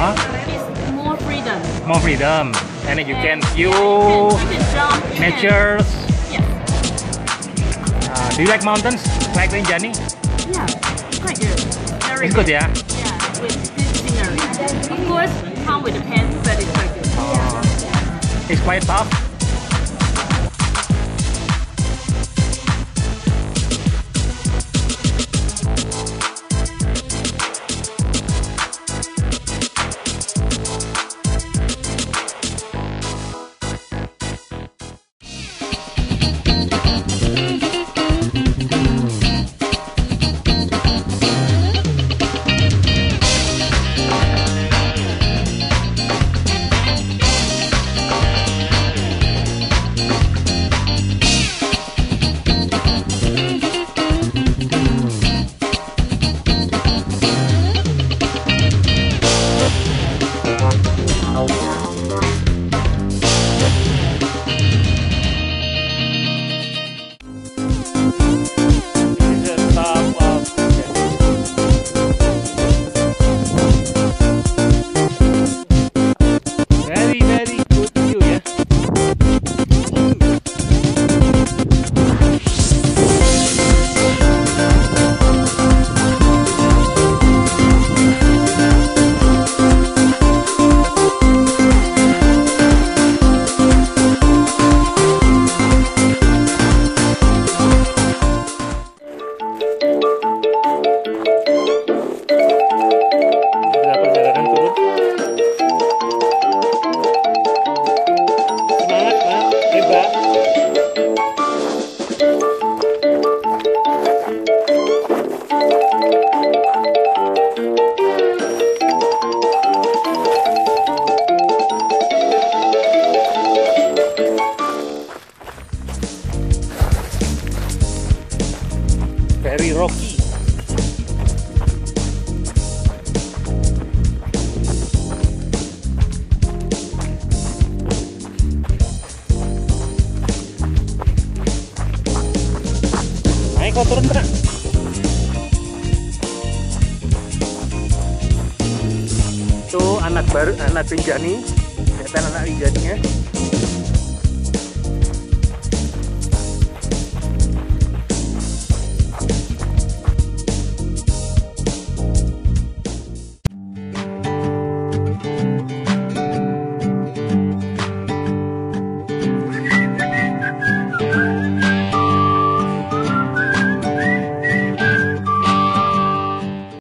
Huh? It's more freedom. More freedom, and then you can view You can jump. You nature. Yes. Do you like mountains, like Rinjani? Yeah. Quite good. Very It's good, yeah. Yeah. With this scenery. Of course, come with the pen, but it's quite good. It's quite tough. Very rocky. Naik kau turun kena. Itu anak baru, anak Rinjani. Kelihatan anak Rinjaninya.